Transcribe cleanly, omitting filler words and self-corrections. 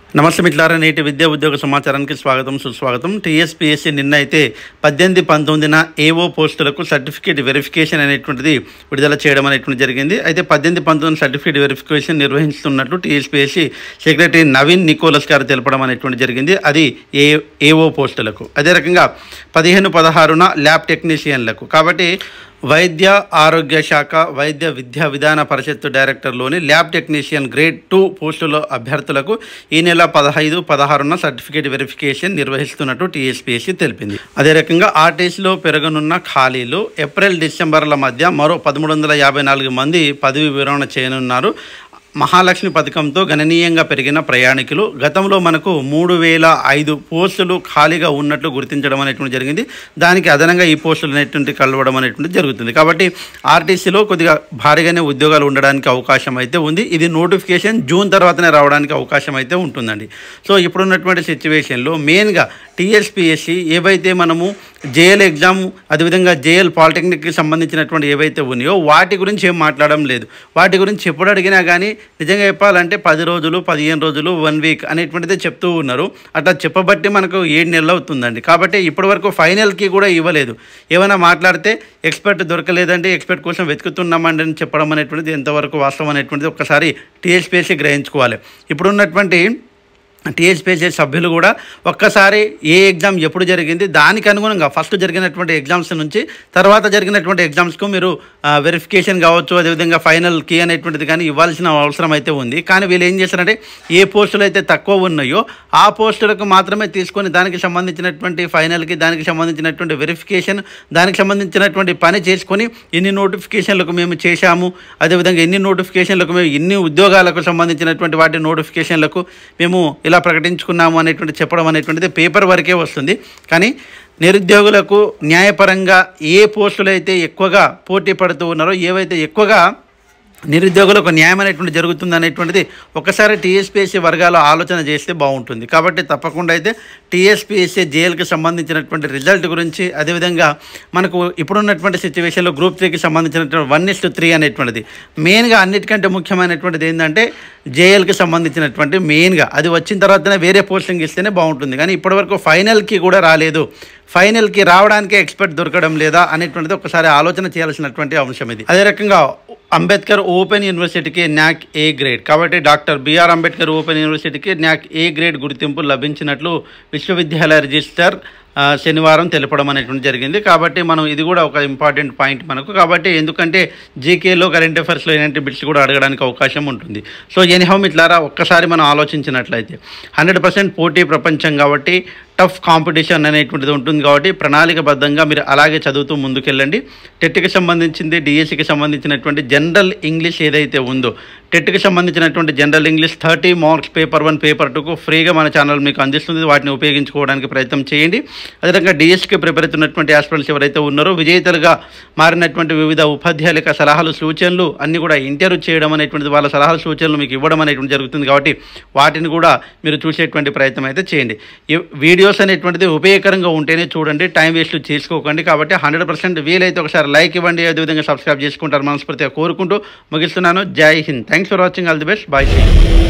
నమస్తే మిత్రులారా, నేటి విద్యా ఉద్యోగ సమాచారానికి స్వాగతం సుస్వాగతం. టీఎస్పీఎస్సీ నిన్న అయితే 18-19న ఏఓ పోస్టులకు సర్టిఫికేట్ వెరిఫికేషన్ అనేటువంటిది విడుదల చేయడం అనేటువంటి జరిగింది. అయితే 18-19 సర్టిఫికేట్ వెరిఫికేషన్ నిర్వహిస్తున్నట్లు టీఎస్పీఎస్సీ సెక్రటరీ నవీన్ నికోలస్ గారు తెలపడం అనేటువంటి జరిగింది. అది ఏఓ పోస్టులకు. అదే రకంగా 15-16న ల్యాబ్ టెక్నీషియన్లకు. కాబట్టి వైద్య ఆరోగ్య శాఖ వైద్య విద్యా విధాన పరిషత్తు డైరెక్టర్లోని ల్యాబ్ టెక్నీషియన్ గ్రేడ్ 2 పోస్టుల అభ్యర్థులకు ఈ నెల 15-16న సర్టిఫికేట్ వెరిఫికేషన్ నిర్వహిస్తున్నట్టు టీఎస్పీఎస్సీ తెలిపింది. అదే రకంగా ఆర్టీసీలో పెరగనున్న ఖాళీలు ఏప్రిల్-డిసెంబర్ల మధ్య మరో 1354 మంది పదవి విరమణ చేయనున్నారు. మహాలక్ష్మి పథకంతో గణనీయంగా పెరిగిన ప్రయాణికులు. గతంలో మనకు 3005 పోస్టులు ఖాళీగా ఉన్నట్లు గుర్తించడం అనేటువంటి జరిగింది. దానికి అదనంగా ఈ పోస్టులు అనేటువంటి కలవడం అనేటువంటి జరుగుతుంది. కాబట్టి ఆర్టీసీలో కొద్దిగా భారీగానే ఉద్యోగాలు ఉండడానికి అవకాశం అయితే ఉంది. ఇది నోటిఫికేషన్ జూన్ తర్వాతనే రావడానికి అవకాశం అయితే ఉంటుందండి. సో ఇప్పుడున్నటువంటి సిచ్యువేషన్లో మెయిన్గా టీఎస్పీఎస్సీ ఏవైతే మనము జేఎల్ ఎగ్జామ్, అదేవిధంగా జేఎల్ పాలిటెక్నిక్కి సంబంధించినటువంటి ఏవైతే ఉన్నాయో వాటి గురించి ఏం మాట్లాడడం లేదు. వాటి గురించి ఎప్పుడు అడిగినా కానీ నిజంగా చెప్పాలంటే 10 రోజులు, 15 రోజులు, 1 వీక్ అనేటువంటిదే చెప్తూ ఉన్నారు. అట్లా చెప్పబట్టి మనకు 7 నెలలు అవుతుందండి. కాబట్టి ఇప్పటివరకు ఫైనల్కి కూడా ఇవ్వలేదు. ఏమైనా మాట్లాడితే ఎక్స్పర్ట్ దొరకలేదండి, ఎక్స్పర్ట్ కోసం వెతుకుతున్నామండి అని చెప్పడం అనేటువంటిది ఎంతవరకు వాస్తవం అనేటువంటిది ఒక్కసారి టీఎస్పీఎస్సీ గ్రహించుకోవాలి. ఇప్పుడున్నటువంటి టీఎస్పీఎస్సీ సభ్యులు కూడా ఒక్కసారి ఏ ఎగ్జామ్ ఎప్పుడు జరిగింది దానికి అనుగుణంగా ఫస్ట్ జరిగినటువంటి ఎగ్జామ్స్ నుంచి తర్వాత జరిగినటువంటి ఎగ్జామ్స్కు మీరు వెరిఫికేషన్ కావచ్చు, అదేవిధంగా ఫైనల్ కీ అనేటువంటిది కానీ ఇవ్వాల్సిన అవసరం అయితే ఉంది. కానీ వీళ్ళు ఏం చేస్తారంటే ఏ పోస్టులు అయితే తక్కువ ఉన్నాయో ఆ పోస్టులకు మాత్రమే తీసుకొని దానికి సంబంధించినటువంటి ఫైనల్కి, దానికి సంబంధించినటువంటి వెరిఫికేషన్, దానికి సంబంధించినటువంటి పని చేసుకొని ఇన్ని నోటిఫికేషన్లకు మేము చేశాము, అదేవిధంగా ఎన్ని నోటిఫికేషన్లకు మేము ఇన్ని ఉద్యోగాలకు సంబంధించినటువంటి వాటి నోటిఫికేషన్లకు మేము ఇలా ప్రకటించుకున్నాము అనేటువంటి చెప్పడం అనేటువంటిది పేపర్ వరకే వస్తుంది. కానీ నిరుద్యోగులకు న్యాయపరంగా ఏ పోస్టులు అయితే ఎక్కువగా పోటీ పడుతూ ఉన్నారో, ఏవైతే ఎక్కువగా నిరుద్యోగులకు న్యాయం అనేటువంటి జరుగుతుంది అనేటువంటిది ఒకసారి టీఎస్పీఎస్సీ వర్గాలు ఆలోచన చేస్తే బాగుంటుంది. కాబట్టి తప్పకుండా అయితే టీఎస్పీఎస్సీ జేఎల్కి సంబంధించినటువంటి రిజల్ట్ గురించి, అదేవిధంగా మనకు ఇప్పుడున్నటువంటి సిచ్యువేషన్లో గ్రూప్ 3కి సంబంధించినటువంటి 1:3 అనేటువంటిది మెయిన్గా అన్నిటికంటే ముఖ్యమైనటువంటిది ఏంటంటే జేఎల్కి సంబంధించినటువంటి మెయిన్గా అది వచ్చిన తర్వాతనే వేరే పోస్టింగ్ ఇస్తేనే బాగుంటుంది. కానీ ఇప్పటివరకు ఫైనల్కి కూడా రాలేదు. ఫైనల్కి రావడానికే ఎక్స్పర్ట్ దొరకడం లేదా అనేటువంటిది ఒకసారి ఆలోచన చేయాల్సినటువంటి అంశం ఇది. అదే రకంగా అంబేద్కర్ ఓపెన్ యూనివర్సిటీకి న్యాక్ ఏ గ్రేడ్. కాబట్టి డాక్టర్ బిఆర్ అంబేద్కర్ ఓపెన్ యూనివర్సిటీకి న్యాక్ ఏ గ్రేడ్ గుర్తింపు లభించినట్లు విశ్వవిద్యాలయ రిజిస్టర్ శనివారం తెలపడం అనేటువంటి జరిగింది. కాబట్టి మనం ఇది కూడా ఒక ఇంపార్టెంట్ పాయింట్ మనకు. కాబట్టి ఎందుకంటే జీకేలో కరెంట్ అఫైర్స్లో ఇలాంటి బిట్స్ కూడా అడగడానికి అవకాశం ఉంటుంది. సో ఎనీహౌ మిత్రులారా, ఒక్కసారి మనం ఆలోచించినట్లయితే 100% పోటీ ప్రపంచం కాబట్టి టఫ్ కాంపిటీషన్ అనేటువంటిది ఉంటుంది. కాబట్టి ప్రణాళికబద్ధంగా మీరు అలాగే చదువుతూ ముందుకెళ్ళండి. టెట్కి సంబంధించింది, డిఎస్సికి సంబంధించినటువంటి జనరల్ ఇంగ్లీష్ ఏదైతే ఉందో, టెట్కి సంబంధించినటువంటి general English 30 marks paper 1, paper 2కు ఫ్రీగా మన ఛానల్ మీకు అందిస్తుంది. వాటిని ఉపయోగించుకోవడానికి ప్రయత్నం చేయండి. అదేవిధంగా డిఎస్సికి ప్రిపేర్ అవుతున్నటువంటి ఆస్పిరెంట్స్ ఎవరైతే ఉన్నారో విజేతలుగా మారినటువంటి వివిధ ఉపాధ్యాయుల సలహాలు, సూచనలు అన్నీ కూడా ఇంటర్వ్యూ చేయడం అనేటువంటిది, వాళ్ళ సలహాలు, సూచనలు మీకు ఇవ్వడం అనేటువంటి జరుగుతుంది. కాబట్టి వాటిని కూడా మీరు చూసేటువంటి ప్రయత్నం అయితే చేయండి. వీడియోస్ అనేటువంటిది ఉపయోగకరంగా ఉంటేనే చూడండి, టైం వేస్ట్ చేసుకోకండి. కాబట్టి 100% వీలైతే ఒకసారి లైక్ ఇవ్వండి, అదేవిధంగా సబ్స్క్రైబ్ చేసుకుంటారు మనస్ఫూర్తిగా కోరుకుంటూ ముగిస్తున్నాను. Jai Hind. Thanks for watching. All the best. Bye.